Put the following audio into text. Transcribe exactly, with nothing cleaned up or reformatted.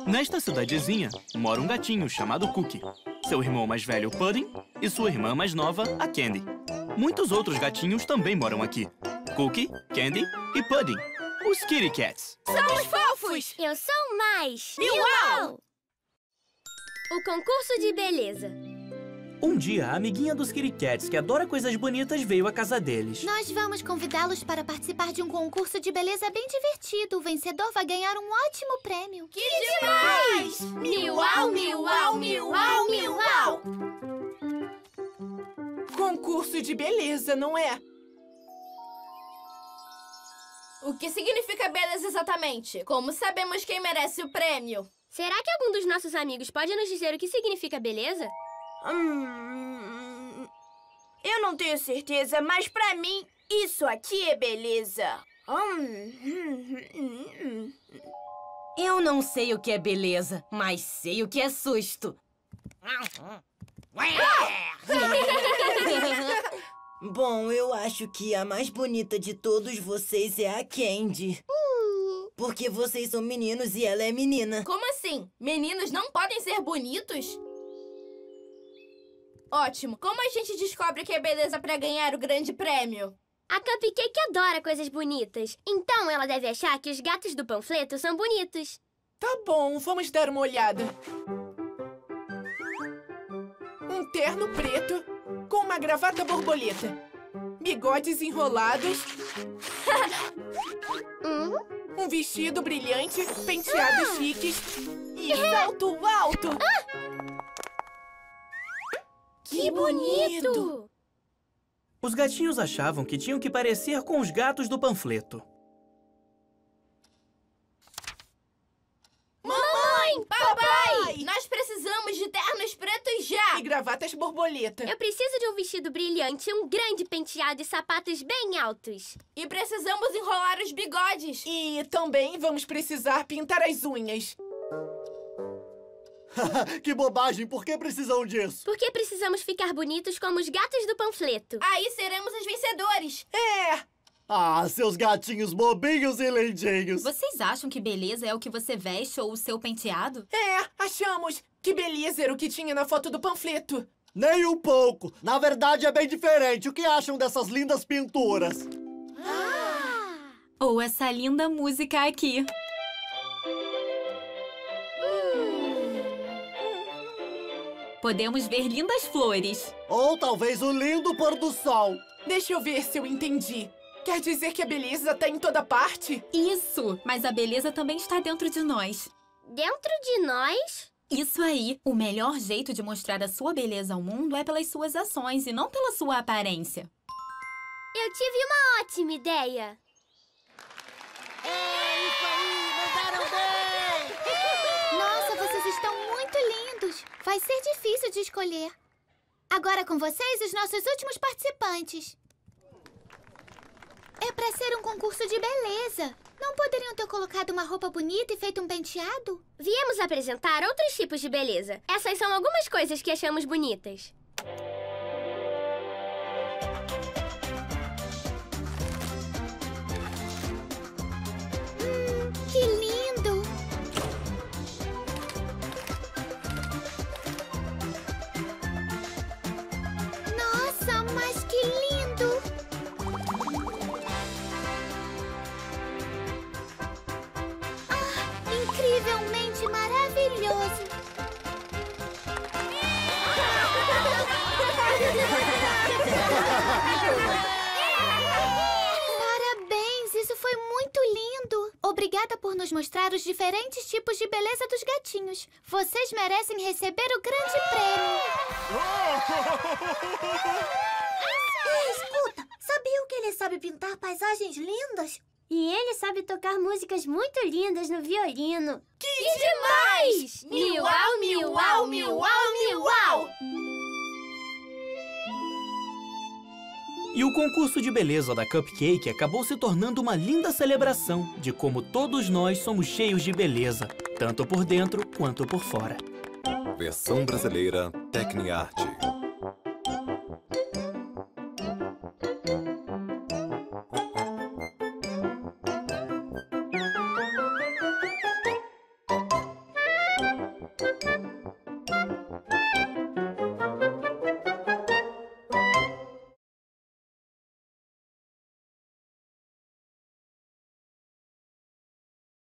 Nesta cidadezinha, mora um gatinho chamado Cookie, seu irmão mais velho, Pudding, e sua irmã mais nova, a Candy. Muitos outros gatinhos também moram aqui. Cookie, Candy e Pudding, os Kitty Cats. Somos fofos! Eu sou mais! Miau! O concurso de beleza. Um dia, a amiguinha dos Kitty Cats, que adora coisas bonitas, veio à casa deles. Nós vamos convidá-los para participar de um concurso de beleza bem divertido. O vencedor vai ganhar um ótimo prêmio. Que demais! Miau, miau, miau, miau! Concurso de beleza, não é? O que significa beleza exatamente? Como sabemos quem merece o prêmio? Será que algum dos nossos amigos pode nos dizer o que significa beleza? Hum, eu não tenho certeza, mas pra mim, isso aqui é beleza. Hum. Eu não sei o que é beleza, mas sei o que é susto. Bom, eu acho que a mais bonita de todos vocês é a Candy. Porque vocês são meninos e ela é menina. Como assim? Meninos não podem ser bonitos? Ótimo. Como a gente descobre que é beleza pra ganhar o grande prêmio? A Cupcake adora coisas bonitas. Então ela deve achar que os gatos do panfleto são bonitos. Tá bom, vamos dar uma olhada. Um terno preto com uma gravata borboleta. Bigodes enrolados. Hum? Um vestido brilhante, penteados ah! chiques e salto alto. Ah! Que bonito! Os gatinhos achavam que tinham que parecer com os gatos do panfleto. Mamãe! Papai! Nós precisamos de ternos pretos já! E gravatas borboleta. Eu preciso de um vestido brilhante, um grande penteado e sapatos bem altos. E precisamos enrolar os bigodes. E também vamos precisar pintar as unhas. Que bobagem! Por que precisam disso? Porque precisamos ficar bonitos como os gatos do panfleto. Aí seremos os vencedores. É! Ah, seus gatinhos bobinhos e lindinhos. Vocês acham que beleza é o que você veste ou o seu penteado? É, achamos. Que beleza era o que tinha na foto do panfleto. Nem um pouco. Na verdade, é bem diferente. O que acham dessas lindas pinturas? Ah! Ou essa linda música aqui. Podemos ver lindas flores. Ou talvez o lindo pôr do sol. Deixa eu ver se eu entendi. Quer dizer que a beleza está em toda parte? Isso! Mas a beleza também está dentro de nós. Dentro de nós? Isso aí! O melhor jeito de mostrar a sua beleza ao mundo é pelas suas ações e não pela sua aparência. Eu tive uma ótima ideia. É isso aí! Mandaram bem! Nossa, vocês estão muito lindos. Vai ser difícil de escolher. Agora com vocês, os nossos últimos participantes. É pra ser um concurso de beleza. Não poderiam ter colocado uma roupa bonita e feito um penteado? Viemos apresentar outros tipos de beleza. Essas são algumas coisas que achamos bonitas. Hum, que lindo! Nossa, mas que lindo! Ah, incrivelmente maravilhoso! Parabéns, isso foi muito lindo! Obrigada por nos mostrar os diferentes tipos de beleza dos gatinhos. Vocês merecem receber o grande prêmio. Ei, escuta! Sabia que ele sabe pintar paisagens lindas? E ele sabe tocar músicas muito lindas no violino. Que, que demais! Miau, miau, miau, miau! E o concurso de beleza da Cupcake acabou se tornando uma linda celebração de como todos nós somos cheios de beleza, tanto por dentro quanto por fora. Versão brasileira Tecniarte.